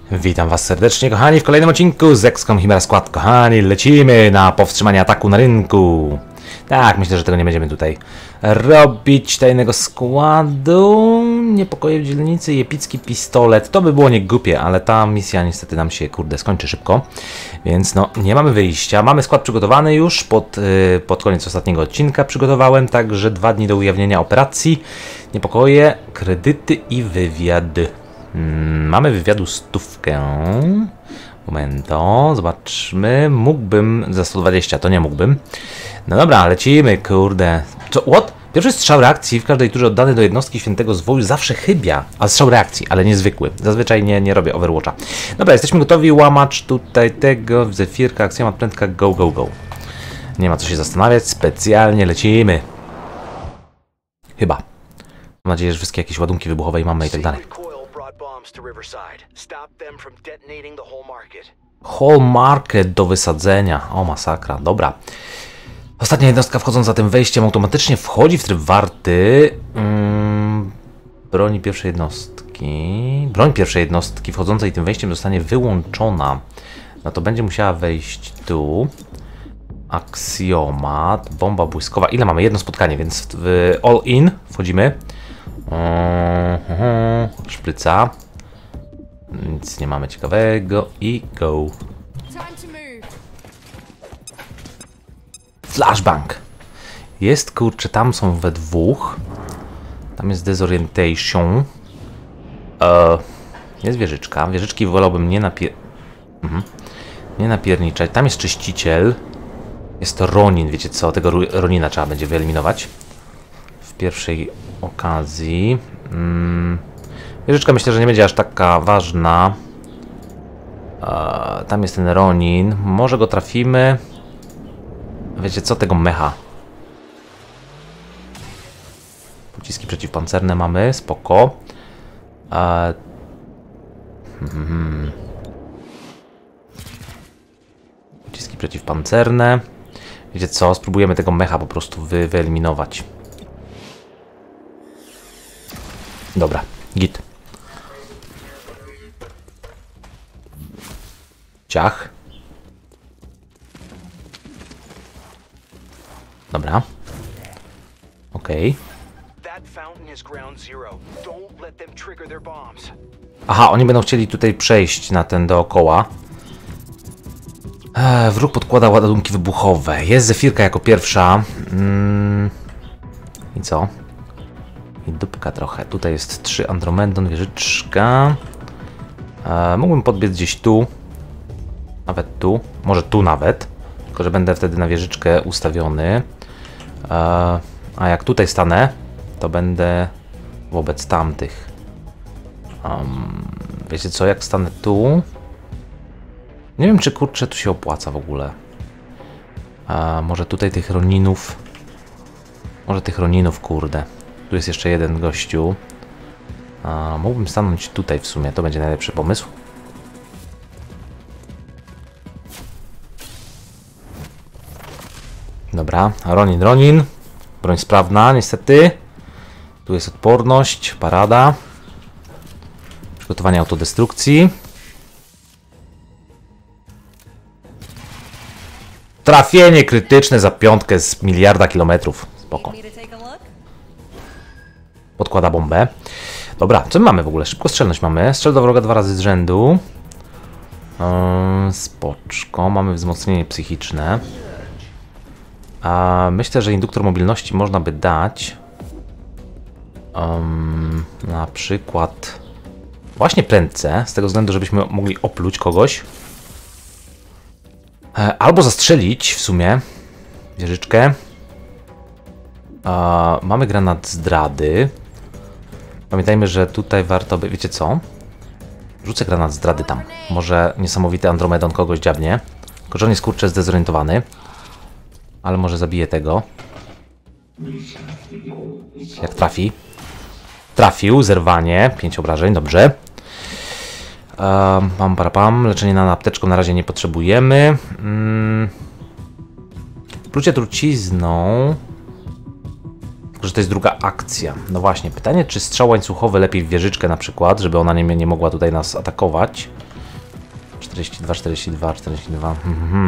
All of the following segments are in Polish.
Witam was serdecznie, kochani, w kolejnym odcinku z XCOM Chimera Squad. Kochani, lecimy na powstrzymanie ataku na rynku. Tak, myślę, że tego nie będziemy tutaj robić. Tajnego składu, niepokoje w dzielnicy i epicki pistolet. To by było nie głupie, ale ta misja niestety nam się, kurde, skończy szybko. Więc no, nie mamy wyjścia. Mamy skład przygotowany już, pod koniec ostatniego odcinka przygotowałem, także 2 dni do ujawnienia operacji. Niepokoje, kredyty i wywiad. Mamy wywiadu 100. Momento, zobaczmy. Mógłbym za 120, to nie mógłbym. No dobra, lecimy, kurde. Co? What? Pierwszy strzał reakcji w każdej turze oddany do jednostki świętego zwoju zawsze chybia. A strzał reakcji, ale niezwykły. Zazwyczaj nie robię Overwatcha. Dobra, jesteśmy gotowi. Łamacz tutaj tego, zefirka, aksjomat, prędka, go, go, go. Nie ma co się zastanawiać, specjalnie lecimy. Chyba. Mam nadzieję, że wszystkie jakieś ładunki wybuchowe mamy i tak dalej. Whole market do wysadzenia. O, masakra. Dobra. Ostatnia jednostka wchodząca tym wejściem automatycznie wchodzi w tryb warty. Broni pierwszej jednostki. Broń pierwszej jednostki wchodzącej tym wejściem zostanie wyłączona. No to będzie musiała wejść tu. Aksjomat. Bomba błyskowa. Ile mamy? Jedno spotkanie, więc w all in wchodzimy. Szpryca. Nic nie mamy ciekawego i go. Flashbang. Jest, kurczę, tam są we dwóch. Tam jest Desorientation. Jest wieżyczka. Wieżyczki wolałbym nie napierniczać. Tam jest czyściciel. Jest to Ronin, wiecie co? Tego Ronina trzeba będzie wyeliminować w pierwszej okazji. Wieżyczka myślę, że nie będzie aż taka ważna. Tam jest ten Ronin. Może go trafimy. Wiecie co? Tego mecha. Pociski przeciwpancerne mamy. Spoko. Pociski przeciwpancerne. Wiecie co? Spróbujemy tego mecha po prostu wyeliminować. Dobra. Git. Ciach. Dobra. Okej. Aha, oni będą chcieli tutaj przejść na ten dookoła. Wróg podkłada ładunki wybuchowe. Jest zefirka jako pierwsza. I co? I dupka trochę. Tutaj jest 3 Andromedon, wieżyczka. Mógłbym podbiec gdzieś tu. Nawet tu. Może tu nawet. Tylko że będę wtedy na wieżyczkę ustawiony. A jak tutaj stanę, to będę wobec tamtych. Wiecie co, jak stanę tu? Nie wiem, czy kurczę tu się opłaca w ogóle. Może tutaj tych Roninów. Może tych Roninów, kurde. Tu jest jeszcze jeden gościu. Mógłbym stanąć tutaj w sumie, to będzie najlepszy pomysł. Dobra, Ronin. Broń sprawna, niestety. Tu jest odporność, parada. Przygotowanie autodestrukcji. Trafienie krytyczne za 5 z miliarda kilometrów. Spoko. Podkłada bombę. Dobra, co my mamy w ogóle? Szybkostrzelność mamy. Strzel do wroga 2 razy z rzędu. Spoczko. Mamy wzmocnienie psychiczne. Myślę, że induktor mobilności można by dać. Na przykład właśnie prędce, z tego względu, żebyśmy mogli opluć kogoś. Albo zastrzelić w sumie wieżyczkę. Mamy granat zdrady. Pamiętajmy, że tutaj warto by... Wiecie co? Rzucę granat zdrady tam. Może niesamowity Andromedon kogoś dziabnie. Tylko że on jest, kurczę, zdezorientowany. Ale może zabije tego. Jak trafi. Trafił, zerwanie. 5 obrażeń, dobrze. Pam. Leczenie na apteczką na razie nie potrzebujemy. Plucie trucizną. Tylko że to jest druga akcja. No właśnie, pytanie, czy strzał łańcuchowy lepiej w wieżyczkę na przykład, żeby ona nie mogła tutaj nas atakować. 42, 42, 42.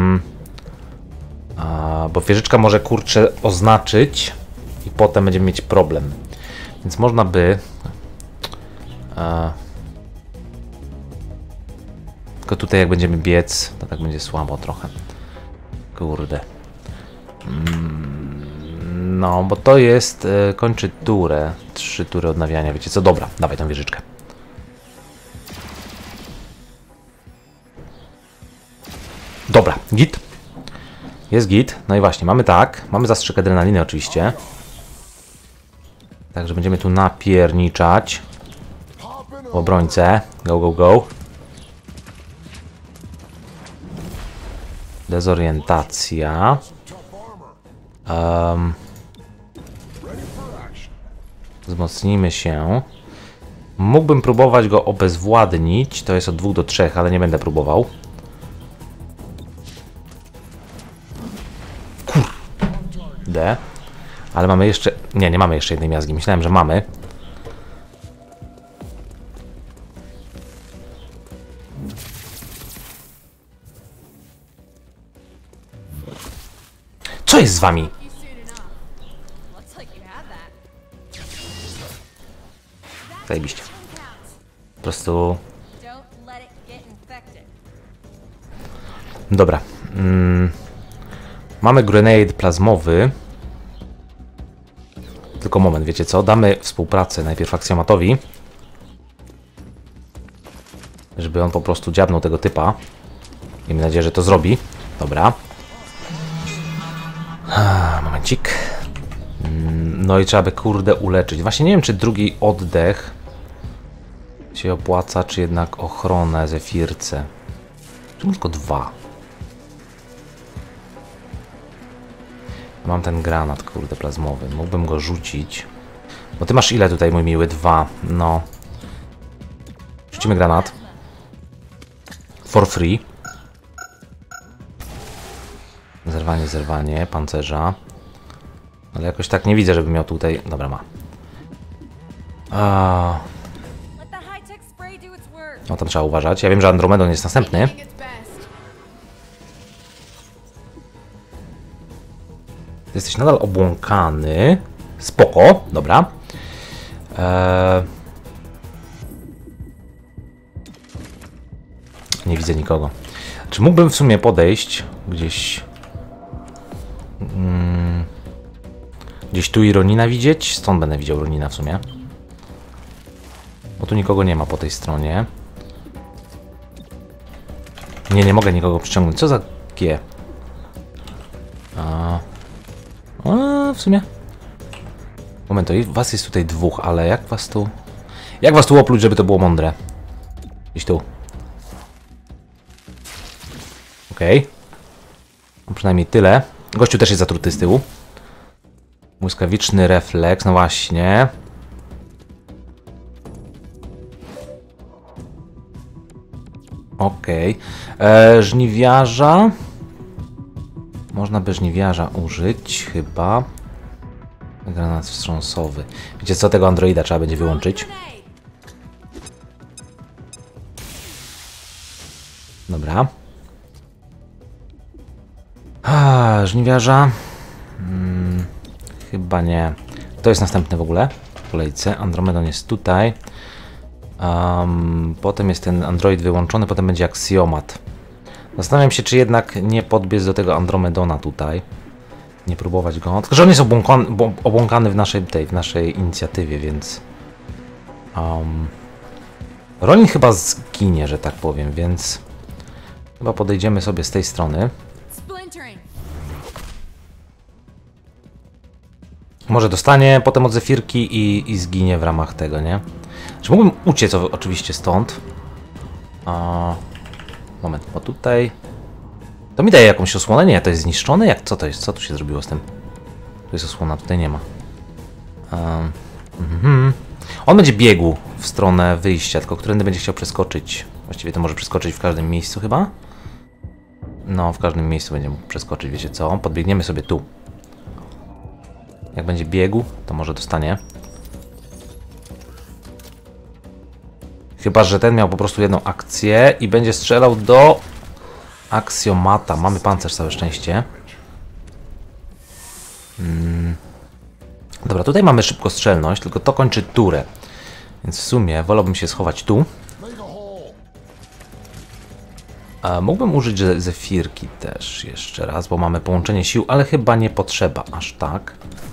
Bo wieżyczka może kurczę oznaczyć i potem będziemy mieć problem. Więc można by... tylko tutaj jak będziemy biec, to tak będzie słabo trochę. Kurde. No, bo to jest... kończy turę. 3 tury odnawiania. Wiecie co? Dobra, dawaj tą wieżyczkę. Dobra, git. Jest git. No i właśnie, mamy tak. Mamy zastrzyk adrenaliny oczywiście. Także będziemy tu napierniczać. W obrońcę. Go, go, go. Dezorientacja. Wzmocnijmy się. Mógłbym próbować go obezwładnić. To jest od 2 do 3, ale nie będę próbował. Kurde. Ale mamy jeszcze... Nie, nie mamy jeszcze jednej miazgi. Myślałem, że mamy. Co jest z wami? Zajebiście. Po prostu... Dobra. Mamy grenade plazmowy. Tylko moment, wiecie co? Damy współpracę najpierw aksjomatowi. Żeby on po prostu dziabnął tego typa. Miejmy nadzieję, że to zrobi. Dobra. Momencik. No i trzeba by kurde uleczyć. Właśnie nie wiem, czy drugi oddech się opłaca, czy jednak ochronę zefirce. Czemu tylko 2? Mam ten granat, kurde, plazmowy. Mógłbym go rzucić. Bo ty masz ile tutaj, mój miły? 2. No. Rzucimy granat. For free. Zerwanie, zerwanie, pancerza. Ale jakoś tak nie widzę, żeby miał tutaj... Dobra, ma. No tam trzeba uważać. Ja wiem, że Andromedon jest następny. Ty jesteś nadal obłąkany. Spoko, dobra. Nie widzę nikogo. Czy mógłbym w sumie podejść gdzieś... Gdzieś tu i Ronina widzieć? Stąd będę widział Ronina w sumie. Bo tu nikogo nie ma po tej stronie. Nie, nie mogę nikogo przyciągnąć. Co za G? W sumie. Moment, to was jest tutaj 2, ale jak was tu... Jak was tu opluć, żeby to było mądre? Gdzieś tu. Okej. No przynajmniej tyle. Gościu też jest zatruty z tyłu. Błyskawiczny refleks, no właśnie. Okej. Żniwiarza. Można by żniwiarza użyć, chyba. Granat wstrząsowy. Wiecie co, tego androida trzeba będzie wyłączyć. Dobra. Żniwiarza. Chyba nie. To jest następny w ogóle w kolejce. Andromedon jest tutaj. Potem jest ten android wyłączony, potem będzie aksjomat. Zastanawiam się, czy jednak nie podbiec do tego Andromedona tutaj. Nie próbować go. Tylko że on jest obłąkany w naszej inicjatywie, więc... Ronin chyba zginie, że tak powiem, więc... Chyba podejdziemy sobie z tej strony. Może dostanie potem od zefirki i zginie w ramach tego, nie? Czy mógłbym uciec oczywiście stąd? Moment, bo tutaj... To mi daje jakąś osłonę? Nie, to jest zniszczone? Jak? Co to jest? Co tu się zrobiło z tym? Tu jest osłona, tutaj nie ma. On będzie biegł w stronę wyjścia, tylko którędy będzie chciał przeskoczyć. Właściwie to może przeskoczyć w każdym miejscu chyba? No, w każdym miejscu będzie mógł przeskoczyć, wiecie co? Podbiegniemy sobie tu. Jak będzie biegł, to może dostanie. Chyba że ten miał po prostu jedną akcję i będzie strzelał do aksjomata. Mamy pancerz, całe szczęście. Dobra, tutaj mamy szybkostrzelność, tylko to kończy turę. Więc w sumie wolałbym się schować tu. Mógłbym użyć zefirki też jeszcze raz, bo mamy połączenie sił, ale chyba nie potrzeba aż tak.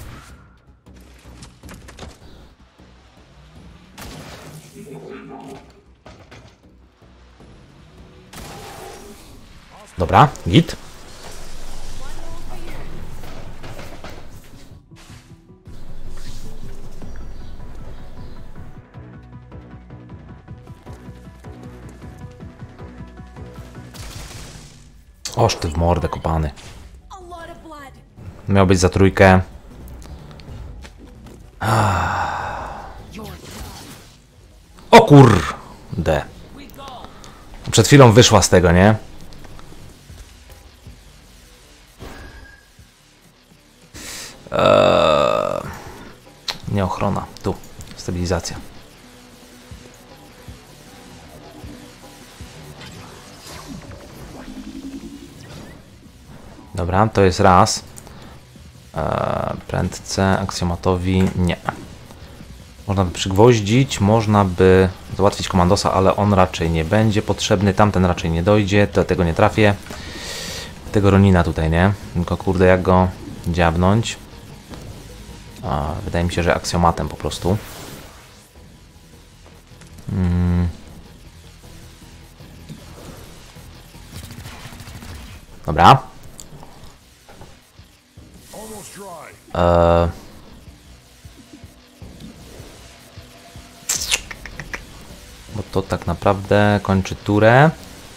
Dobra, git. Oż ty w mordę kopany. Miał być za trójkę. O kurde. Przed chwilą wyszła z tego, nie? Nie ochrona. Tu. Stabilizacja. Dobra, to jest raz. Prędce, aksjomatowi nie. Można by przygwoździć, można by załatwić komandosa, ale on raczej nie będzie potrzebny. Tamten raczej nie dojdzie, do tego nie trafię. Tego Ronina tutaj, nie? Tylko kurde, jak go dziabnąć? Wydaje mi się, że aksjomatem po prostu. Dobra. Bo to tak naprawdę kończy turę.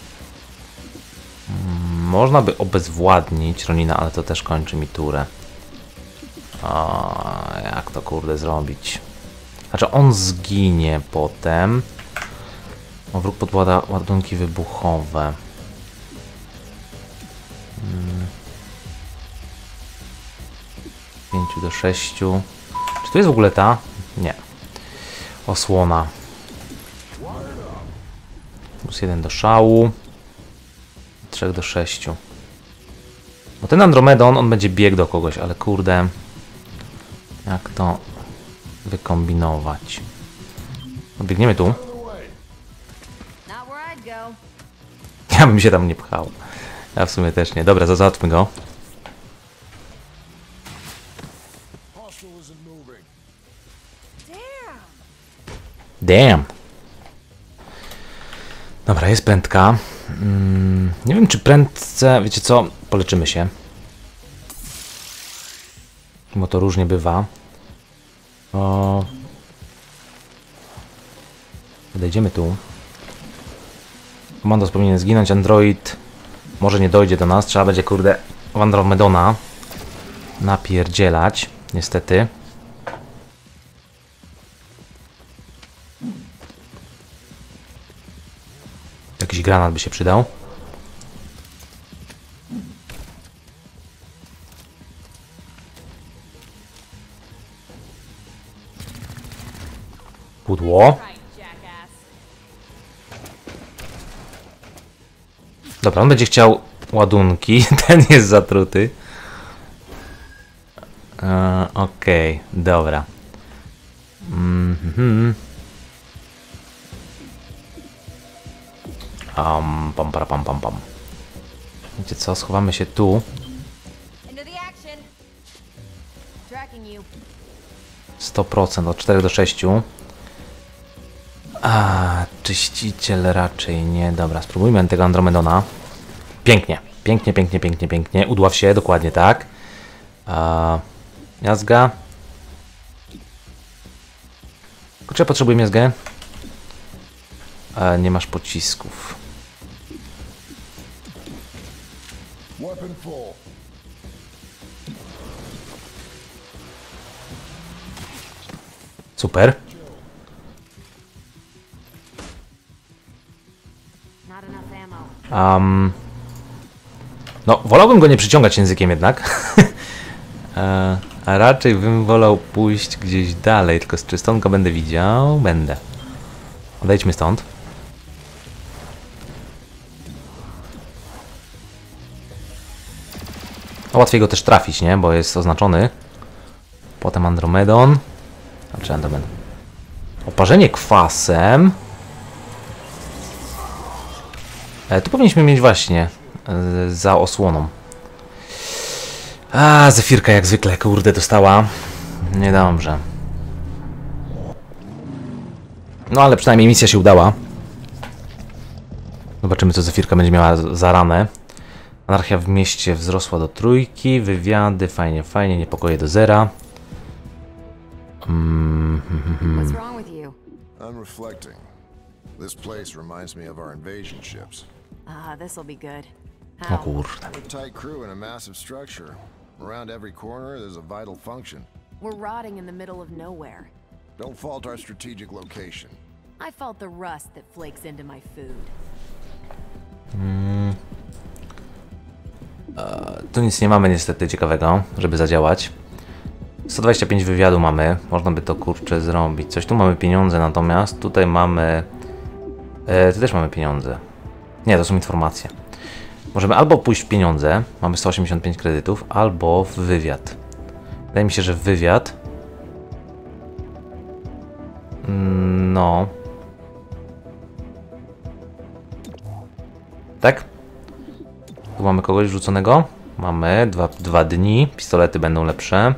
Można by obezwładnić Ronina, ale to też kończy mi turę. Jak to kurde zrobić? Znaczy on zginie potem. Wróg podkłada ładunki wybuchowe. 5 do 6. Czy tu jest w ogóle ta? Nie. Osłona. Plus 1 do szału. 3 do 6. Bo ten Andromedon, on będzie biegł do kogoś, ale kurde. Jak to wykombinować? Biegniemy tu. Ja bym się tam nie pchał. Ja w sumie też nie. Dobra, załatwmy go. Damn. Dobra, jest prędka. Nie wiem, czy prędce... Wiecie co? Poleczymy się. Bo to różnie bywa. Podejdziemy tu. Komandos powinien zginąć. Android może nie dojdzie do nas. Trzeba będzie, kurde, w Andromedona napierdzielać. Niestety. Jakiś granat by się przydał. Pudło. Dobra, on będzie chciał ładunki. Ten jest zatruty. Okej, dobra. Pam. Wiecie co, schowamy się tu. 100%, od 4 do 6. Czyściciel raczej nie. Dobra, spróbujmy tego Andromedona. Pięknie. Pięknie. Udław się, dokładnie tak. Miazga. Kurczę, potrzebuję miazgę. Nie masz pocisków. Super. No, wolałbym go nie przyciągać językiem jednak. A raczej bym wolał pójść gdzieś dalej, tylko z czystonką będę widział. Będę. Odejdźmy stąd. Łatwiej go też trafić, nie? Bo jest oznaczony. Potem Andromedon. Znaczy Andromedon. Oparzenie kwasem. Tu powinniśmy mieć właśnie za osłoną. A, Zefirka jak zwykle, kurde, dostała. Niedobrze. No ale przynajmniej misja się udała. Zobaczymy, co Zefirka będzie miała za ranę. Anarchia w mieście wzrosła do 3. Wywiady, fajnie, fajnie. Niepokoje do 0. What's wrong with you? I'm reflecting. This place reminds me of our invasion ships. This'll be good. O How? kurde. A tight crew in a massive structure. Around every corner, there's a vital function. We're rotting in the middle of nowhere. Don't fault our strategic location. I felt the rust that flakes into my food. Tu nic nie mamy niestety ciekawego, żeby zadziałać. 125 wywiadu mamy. Można by to kurczę zrobić. Coś tu mamy pieniądze, natomiast tutaj mamy... tu też mamy pieniądze. Nie, to są informacje. Możemy albo pójść w pieniądze, mamy 185 kredytów, albo w wywiad. Wydaje mi się, że w wywiad... No... Tak? Tu mamy kogoś wrzuconego. Mamy 2 dni. Pistolety będą lepsze.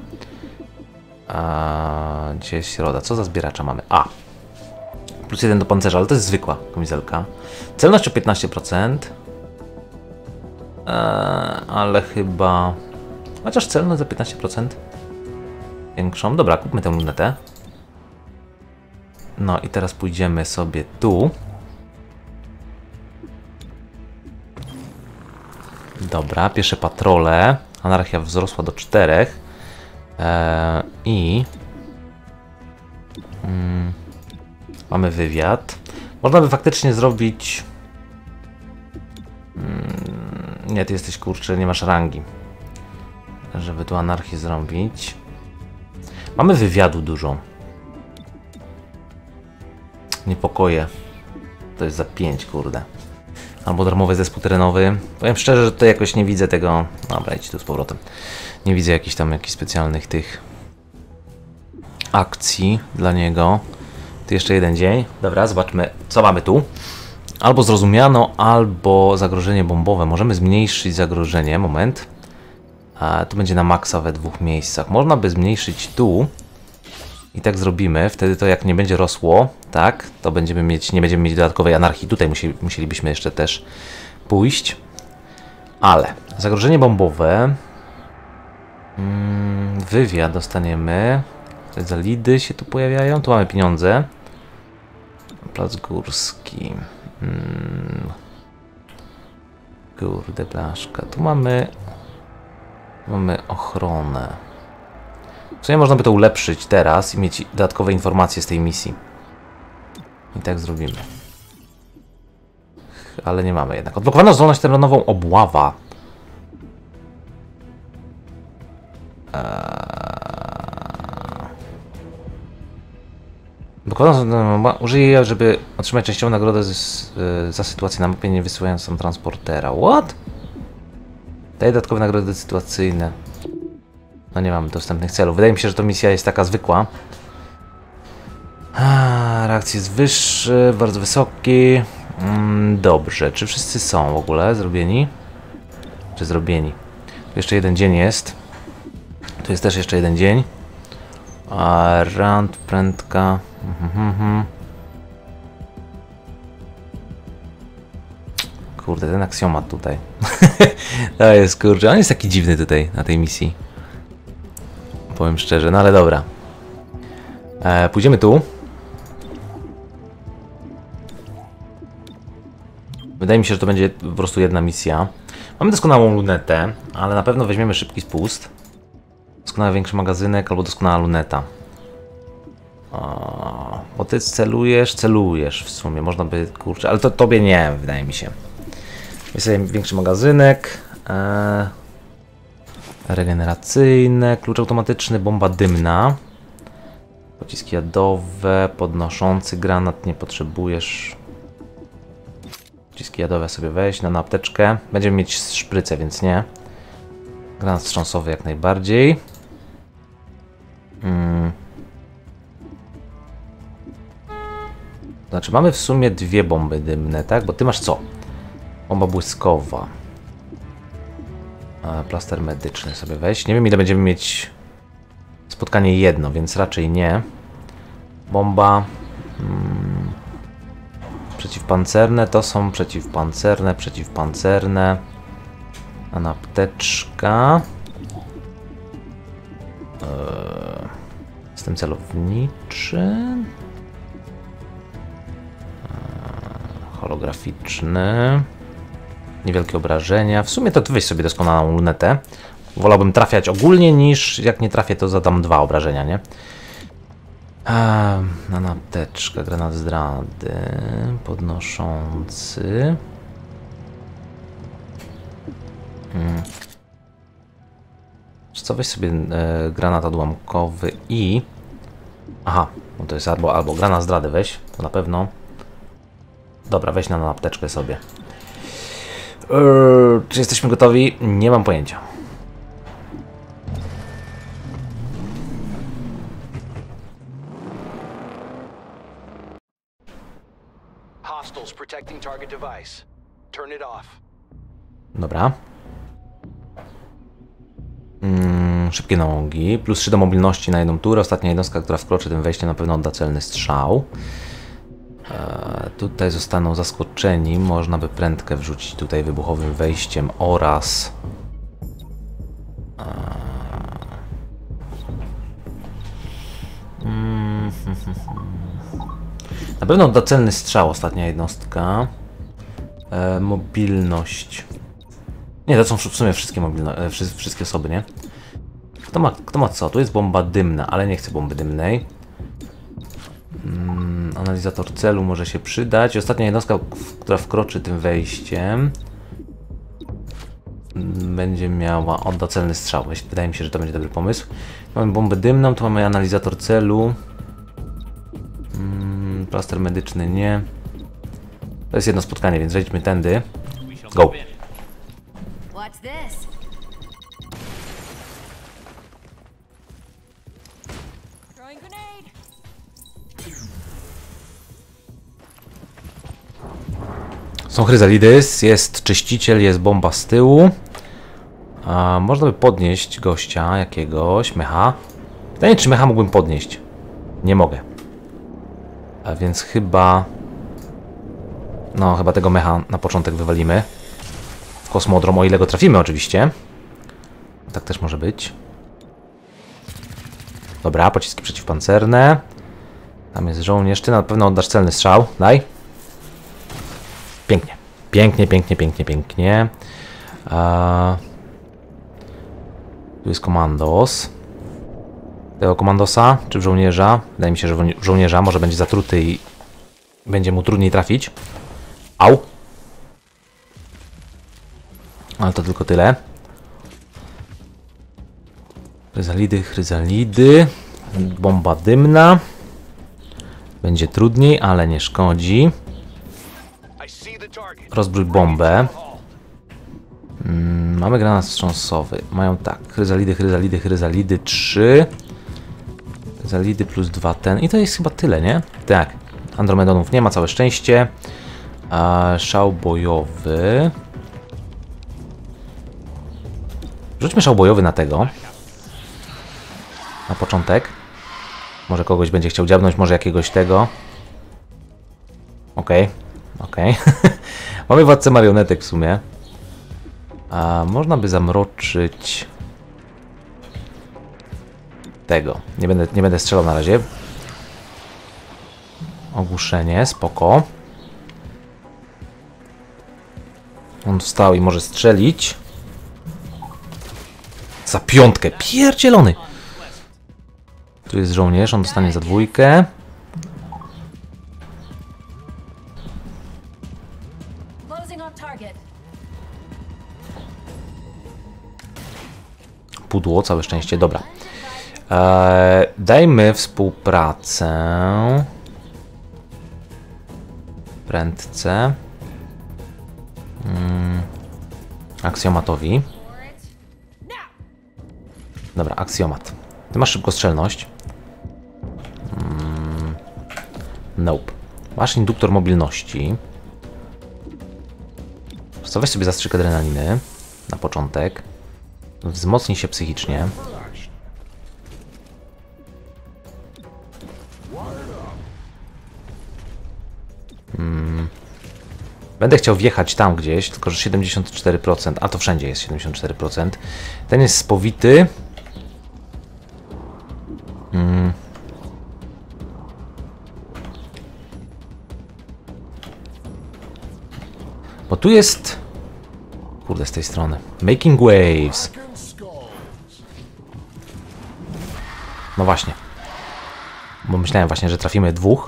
Gdzie jest środa? Co za zbieracza mamy? Plus 1 do pancerza, ale to jest zwykła kamizelka. Celność o 15%. Ale chyba... Chociaż celność za 15%. Większą. Dobra, kupmy tę lunetę. No i teraz pójdziemy sobie tu. Dobra, piesze patrole. Anarchia wzrosła do 4. I... mamy wywiad. Można by faktycznie zrobić... nie, ty jesteś kurczę, nie masz rangi. Żeby tu anarchię zrobić. Mamy wywiadu dużo. Niepokoje. To jest za 5, kurde. Albo darmowy zespół terenowy. Powiem szczerze, że tutaj jakoś nie widzę tego... Dobra, idź tu z powrotem. Nie widzę jakichś specjalnych tych akcji dla niego. Tu jeszcze jeden dzień. Dobra, zobaczmy, co mamy tu. Albo zrozumiano, albo zagrożenie bombowe. Możemy zmniejszyć zagrożenie. Moment. Tu będzie na maksa we 2 miejscach. Można by zmniejszyć tu. I tak zrobimy. Wtedy to jak nie będzie rosło, tak, to będziemy mieć, nie będziemy mieć dodatkowej anarchii. Tutaj musielibyśmy jeszcze też pójść. Ale zagrożenie bombowe. Wywiad dostaniemy. Tutaj za lidy się tu pojawiają. Tu mamy pieniądze. Plac Górski. Kurde blaszka. Tu mamy ochronę. W sumie można by to ulepszyć teraz i mieć dodatkowe informacje z tej misji. I tak zrobimy. Ale nie mamy jednak. Odblokowano zdolność terenową obława. Użyję jej, żeby otrzymać częściową nagrodę za sytuację na mapie, nie wysyłając tam transportera. What? Daję dodatkowe nagrody sytuacyjne. No nie mamy dostępnych celów. Wydaje mi się, że to misja jest taka zwykła. Reakcja jest wyższy, bardzo wysoki. Dobrze. Czy wszyscy są w ogóle zrobieni? Czy zrobieni? Tu jeszcze jeden dzień jest. Tu jest też jeszcze jeden dzień. Rand, prędka. Kurde, ten aksjomat tutaj. To jest kurczę. On jest taki dziwny tutaj na tej misji. Powiem szczerze, no ale dobra. Pójdziemy tu. Wydaje mi się, że to będzie po prostu jedna misja. Mamy doskonałą lunetę, ale na pewno weźmiemy szybki spust. Doskonały większy magazynek albo doskonała luneta. Bo ty celujesz w sumie. Można by, kurczę, ale to tobie nie, wydaje mi się. Weź sobie większy magazynek. Regeneracyjne, klucz automatyczny, bomba dymna. Pociski jadowe, podnoszący granat nie potrzebujesz. Pociski jadowe sobie weź na apteczkę. Będziemy mieć szprycę, więc nie. Granat wstrząsowy jak najbardziej. Znaczy mamy w sumie 2 bomby dymne, tak? Bo ty masz co? Bomba błyskowa. Plaster medyczny sobie weź. Nie wiem ile będziemy mieć spotkanie jedno, więc raczej nie. Bomba. Przeciwpancerne to są przeciwpancerne. Apteczka. System celowniczy. Holograficzny. Niewielkie obrażenia. W sumie to weź sobie doskonałą lunetę. Wolałbym trafiać ogólnie niż jak nie trafię to zadam 2 obrażenia, nie? Apteczka, granat zdrady. Podnoszący. Co, weź sobie granat odłamkowy i... Aha, no to jest albo granat zdrady weź, to na pewno. Dobra, weź na apteczkę sobie. Czy jesteśmy gotowi? Nie mam pojęcia. Hostiles protecting target device. Turn it off. Dobra. Szybkie nogi. Plus 3 do mobilności na jedną turę. Ostatnia jednostka, która wkroczy tym wejściem, na pewno odda celny strzał. Tutaj zostaną zaskoczeni. Można by prędkę wrzucić tutaj wybuchowym wejściem oraz... Na pewno odda celny strzał ostatnia jednostka. Mobilność. Nie, to są w sumie wszystkie wszystkie osoby, nie? Kto ma co? Tu jest bomba dymna, ale nie chcę bomby dymnej. Analizator celu może się przydać. Ostatnia jednostka, która wkroczy tym wejściem, będzie miała odda celny strzał. Wydaje mi się, że to będzie dobry pomysł. Mamy bombę dymną, tu mamy analizator celu. Plaster medyczny nie. To jest jedno spotkanie, więc wejdźmy tędy. Go! Watch this. Throwing grenade. Są chryzalidys, jest czyściciel, jest bomba z tyłu. Można by podnieść gościa jakiegoś, mecha. Pytanie, czy mecha mógłbym podnieść? Nie mogę. A więc chyba... No, chyba tego mecha na początek wywalimy. W kosmodrom, o ile go trafimy oczywiście. Tak też może być. Dobra, pociski przeciwpancerne. Tam jest żołnierz. Ty na pewno oddasz celny strzał. Daj. Pięknie. Pięknie, pięknie, pięknie, pięknie. Tu jest komandos. Tego komandosa, czy w żołnierza? Wydaje mi się, że w żołnierza może będzie zatruty i będzie mu trudniej trafić. Au. Ale to tylko tyle. Chryzalidy, chryzalidy. Bomba dymna. Będzie trudniej, ale nie szkodzi. Rozbrój bombę. Mamy granat wstrząsowy. Mają tak, chryzalidy, chryzalidy, chryzalidy 3. Chryzalidy plus 2 ten. I to jest chyba tyle, nie? Tak. Andromedonów nie ma, całe szczęście. Szał bojowy. Rzućmy szał bojowy na tego. Na początek. Może kogoś będzie chciał dziabnąć, może jakiegoś tego. Okej. Okej. Mamy władcę marionetek w sumie. Można by zamroczyć tego. Nie będę strzelał na razie. Ogłuszenie, spoko. On wstał i może strzelić. Za 5. Pierdzielony. Tu jest żołnierz, on dostanie za 2. Pudło, całe szczęście, dobra. Dajmy współpracę prędce aksjomatowi. Dobra, aksjomat. Ty masz szybkostrzelność. Nope. Masz induktor mobilności. Weź sobie zastrzyk adrenaliny na początek. Wzmocnij się psychicznie. Będę chciał wjechać tam gdzieś, tylko że 74%, a to wszędzie jest 74%. Ten jest spowity. Bo tu jest... Kurde, z tej strony. Making waves. No właśnie. Bo myślałem właśnie, że trafimy dwóch.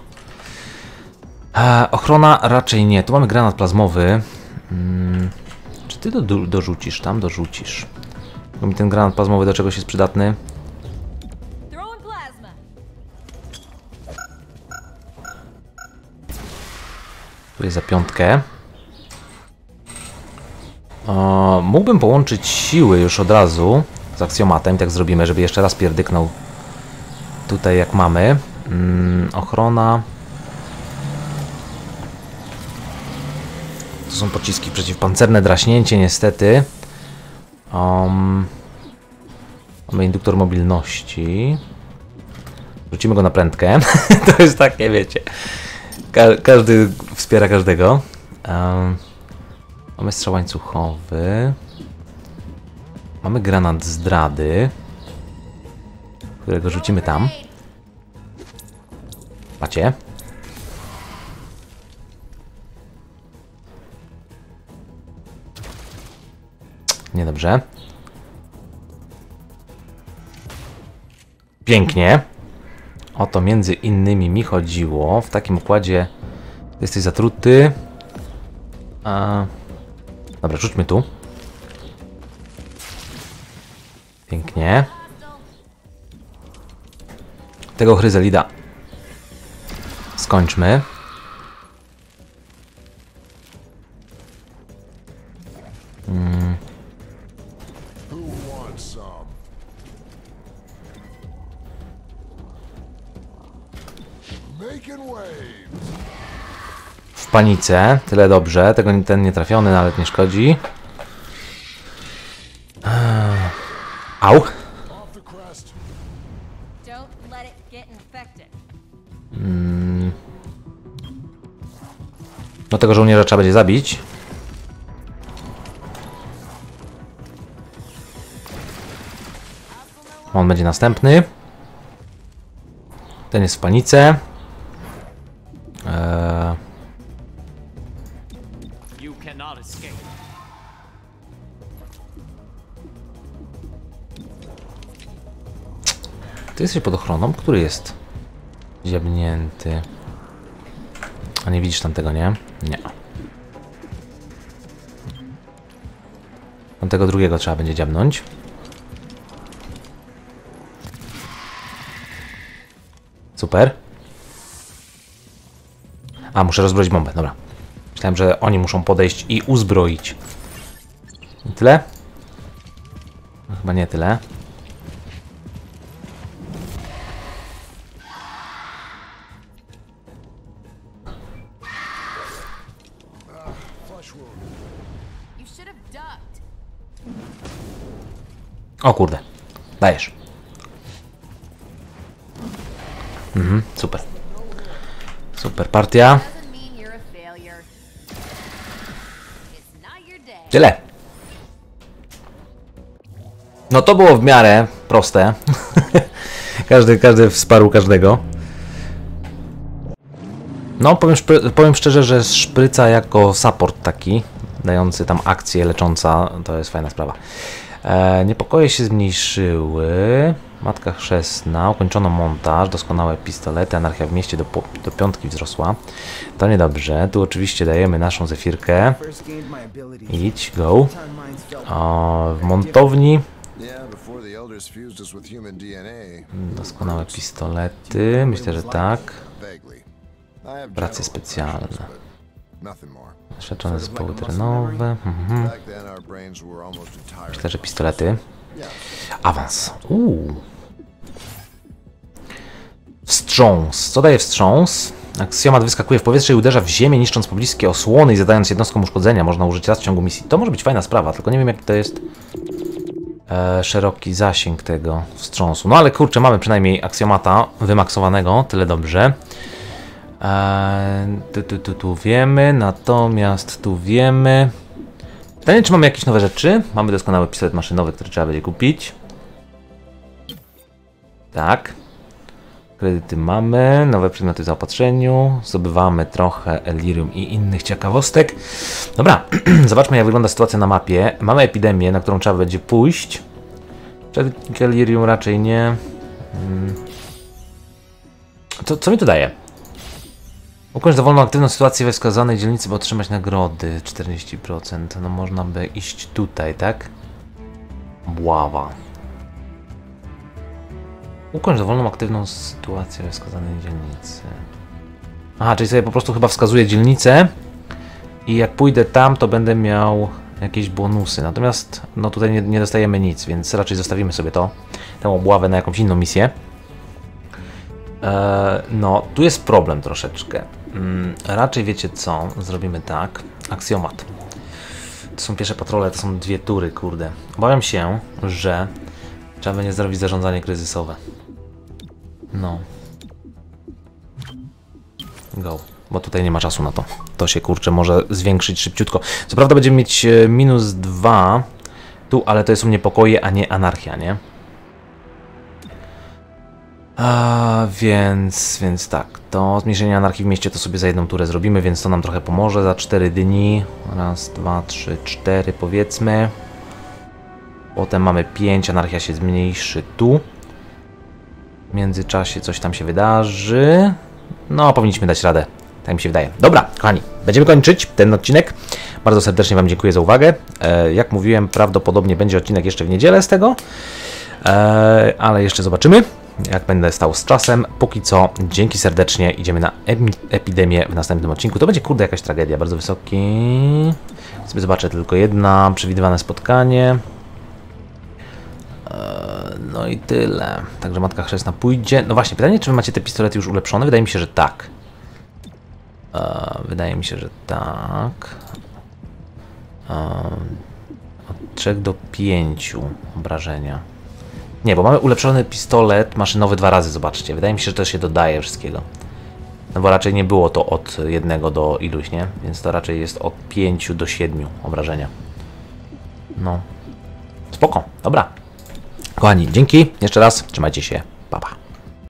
Ochrona raczej nie. Tu mamy granat plazmowy. Czy ty dorzucisz tam? Dorzucisz. Bo mi ten granat plazmowy do czegoś jest przydatny. Tu jest za 5. Mógłbym połączyć siły już od razu z aksjomatem. Tak zrobimy, żeby jeszcze raz pierdyknął tutaj jak mamy. Ochrona. To są pociski przeciwpancerne, draśnięcie niestety. Mamy induktor mobilności. Wrzucimy go na prędkę. To jest takie, wiecie. Każdy wspiera każdego. Mamy strzał łańcuchowy. Mamy granat zdrady, którego rzucimy tam. Macie? Niedobrze. Pięknie. O to między innymi mi chodziło. W takim układzie jesteś zatruty. Dobra, rzućmy tu. Pięknie. Tego chryzelida skończmy. W panice, tyle dobrze. Ten nie trafiony, no ale nie szkodzi. Au. No tego żołnierza trzeba będzie zabić. On będzie następny. Ten jest w panice. Ty jesteś pod ochroną? Który jest dziabnięty? A nie widzisz tamtego, nie? Nie. Tamtego drugiego trzeba będzie dziabnąć. Super. A, muszę rozbroić bombę, dobra. Myślałem, że oni muszą podejść i uzbroić. I tyle? No, chyba nie tyle. O kurde. Dajesz. Super. Super partia. Tyle. No to było w miarę proste. każdy wsparł każdego. No powiem szczerze, że szpryca jako support taki, dający tam akcję lecząca, to jest fajna sprawa. Niepokoje się zmniejszyły. Matka chrzestna, ukończono montaż, doskonałe pistolety, anarchia w mieście do 5 wzrosła. To niedobrze. Tu oczywiście dajemy naszą zefirkę. Idź, go. W montowni elders fused us with human DNA. Doskonałe pistolety, myślę, że tak. Vaguely. I have Prace general specjalne. impressions, but nothing more. Doświadczone zespoły terenowe. Back then our brains were almost entirely. Myślę, że pistolety. Awans. Wstrząs. Co daje wstrząs? Aksjomat wyskakuje w powietrze i uderza w ziemię, niszcząc pobliskie osłony i zadając jednostkom uszkodzenia. Można użyć raz w ciągu misji. To może być fajna sprawa, tylko nie wiem, jaki to jest szeroki zasięg tego wstrząsu. No ale kurczę, mamy przynajmniej aksjomata wymaksowanego, tyle dobrze. Tu wiemy, natomiast tu wiemy. Pytanie, czy mamy jakieś nowe rzeczy? Mamy doskonały pistolet maszynowy, który trzeba będzie kupić. Tak. Kredyty mamy, nowe przedmioty w zaopatrzeniu, zdobywamy trochę Elirium i innych ciekawostek. Dobra, zobaczmy, jak wygląda sytuacja na mapie. Mamy epidemię, na którą trzeba będzie pójść. Elirium raczej nie. Co mi to daje? Ukończ dowolną aktywną sytuację we wskazanej dzielnicy, by otrzymać nagrody 40%. No można by iść tutaj, tak? Bława. Ukończ dowolną aktywną sytuację we wskazanej dzielnicy. Aha, czyli sobie po prostu chyba wskazuję dzielnicę i jak pójdę tam, to będę miał jakieś bonusy. Natomiast no tutaj nie dostajemy nic, więc raczej zostawimy sobie tę obławę na jakąś inną misję. No, tu jest problem troszeczkę. Raczej wiecie co? Zrobimy tak. Aksjomat. To są pierwsze patrole, to są 2 tury, kurde. Obawiam się, że trzeba będzie zrobić zarządzanie kryzysowe. No. Go. Bo tutaj nie ma czasu na to. To się, kurczę, może zwiększyć szybciutko. Co prawda będziemy mieć -2 tu, ale to jest u mnie pokoje, a nie anarchia, nie? Więc tak, to zmniejszenie anarchii w mieście to sobie za 1 turę zrobimy, więc to nam trochę pomoże za 4 dni. 1, 2, 3, 4 powiedzmy. Potem mamy 5, anarchia się zmniejszy tu. W międzyczasie coś tam się wydarzy. No, powinniśmy dać radę, tak mi się wydaje. Dobra, kochani, będziemy kończyć ten odcinek. Bardzo serdecznie Wam dziękuję za uwagę. Jak mówiłem, prawdopodobnie będzie odcinek jeszcze w niedzielę z tego. Ale jeszcze zobaczymy, jak będę stał z czasem. Póki co, dzięki serdecznie. Idziemy na epidemię w następnym odcinku. To będzie, kurde, jakaś tragedia. Bardzo wysoki. Sobie zobaczę tylko jedna. Przewidywane spotkanie. No i tyle. Także Matka Chrzestna pójdzie. No właśnie, pytanie, czy Wy macie te pistolety już ulepszone? Wydaje mi się, że tak. Wydaje mi się, że tak. Od 3 do 5 obrażenia. Nie, bo mamy ulepszony pistolet maszynowy 2 razy, zobaczcie. Wydaje mi się, że to się dodaje wszystkiego. No bo raczej nie było to od 1 do iluś, nie? Więc to raczej jest od 5 do 7 obrażenia. No. Spoko, dobra. Kochani, dzięki. Jeszcze raz. Trzymajcie się. Pa, pa.